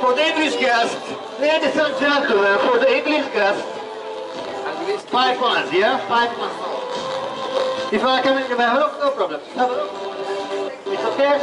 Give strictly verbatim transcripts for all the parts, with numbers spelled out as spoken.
For the English guest, ladies and gentlemen, for the English guest, five pounds, yeah? Five pounds. If I come in, you may have a look, no problem. Have a look. It's okay?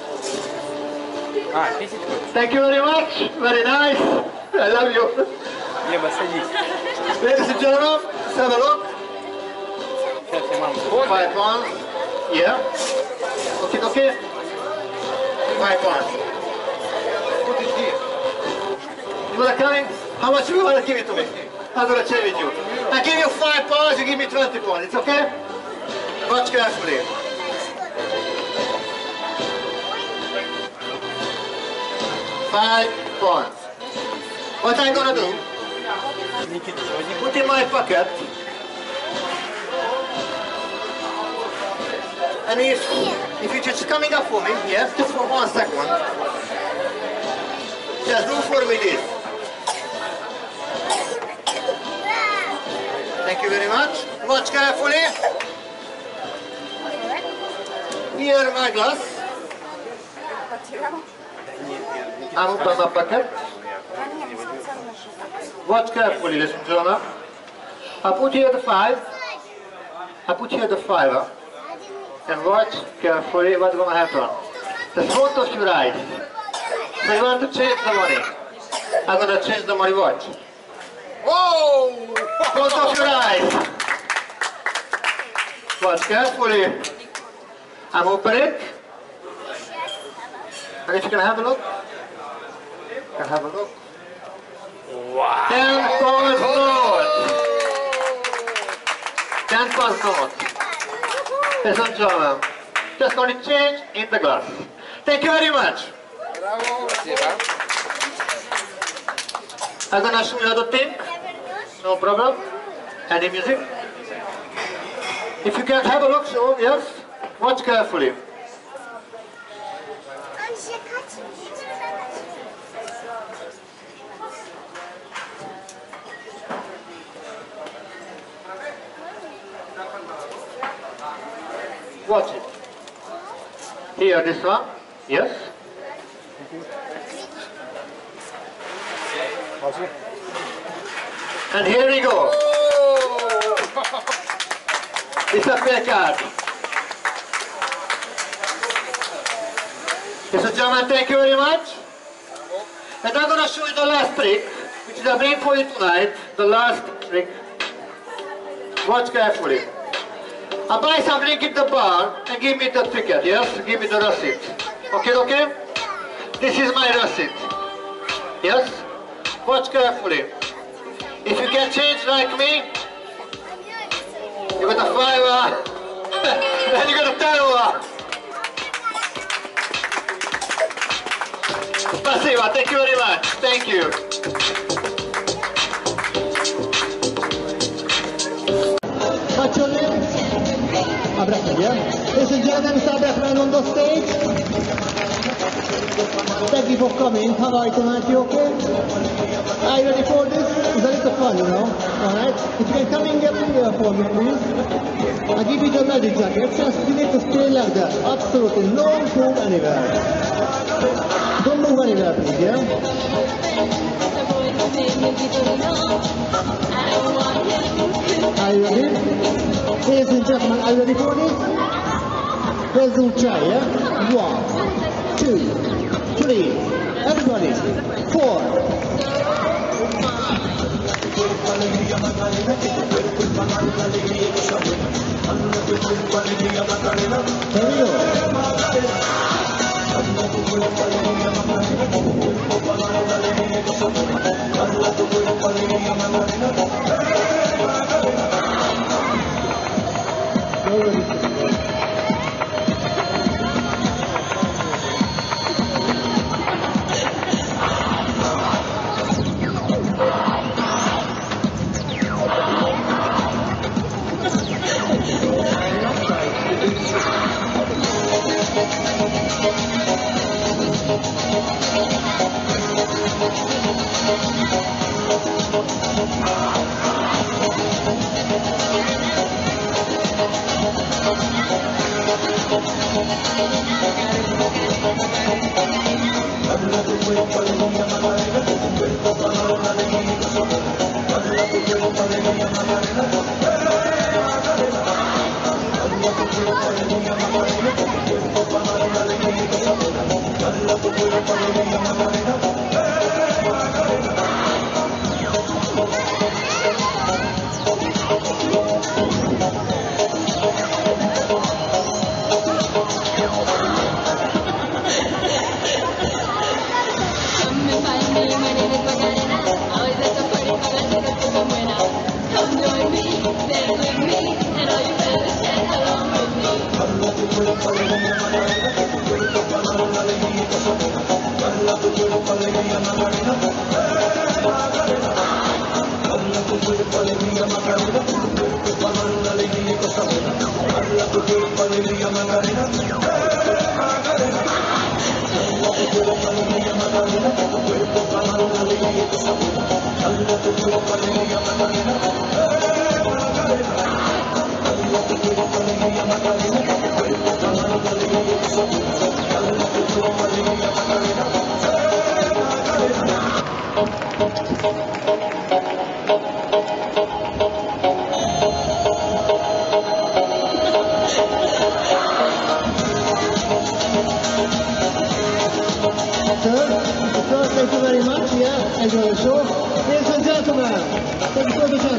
Ah, this is good. Thank you very much. Very nice. I love you. Я бы садись. Ladies and gentlemen, let's have a look. Сейчас я маму. Five pounds. Yeah. Okay, okay. Five pounds. Put it here. You are coming? How much you want to give it to me? I'm going to share with you. I give you five pounds, you give me twenty pounds. It's okay? Watch carefully. Five pounds. What I'm going to do? Put in my pocket. And if, if you're just coming up for me, yes, just for one second, just do for me this. Thank you very much. Watch carefully. Here my glass. I'm open my pocket. Watch carefully, ladies and gentlemen. I put here the five. I put here the five. And watch carefully what's going to happen. The front of your eyes. So you want to change the money. I'm going to change the money, watch. Whoa! Front of your eyes. Watch carefully. I'm opening it. And if you can have a look. You can have a look. Wow! Ten pounds note. Ten pounds note. Ladies and gentlemen, just going to change in the glass. Thank you very much. I'm going to show you how to think. No problem. Any music? If you can have a look, so yes, watch carefully. Watch it. Here, this one. Yes. And here we go. It's a fair card. Ladies and gentlemen, thank you very much. And I'm going to show you the last trick, which is a bring for you tonight. The last trick. Watch carefully. I buy some drink in the bar and give me the ticket, yes? Give me the receipt. Okay, okay? This is my receipt. Yes? Watch carefully. If you can change like me, you got a five, then you got a ten. Spasiba, thank you very much. Thank you. What's your name? Abraham, yeah? Ladies and gentlemen, Mister Abraham on the stage. Thank you for coming. How are you tonight? You okay? Are you ready for this? It's a little fun, you know. Alright? If you can come in here for me, please. I'll give you the magic jacket. Just you need to stay like that. Absolutely. Don't move anywhere. Don't move anywhere, please, yeah? Are you ready? Ladies and gentlemen, are you ready for this? Let's do try, yeah? One, two, three, everybody, four. There we go. Thank you very much. Yeah, enjoy the show. Ladies and gentlemen, thank you so much.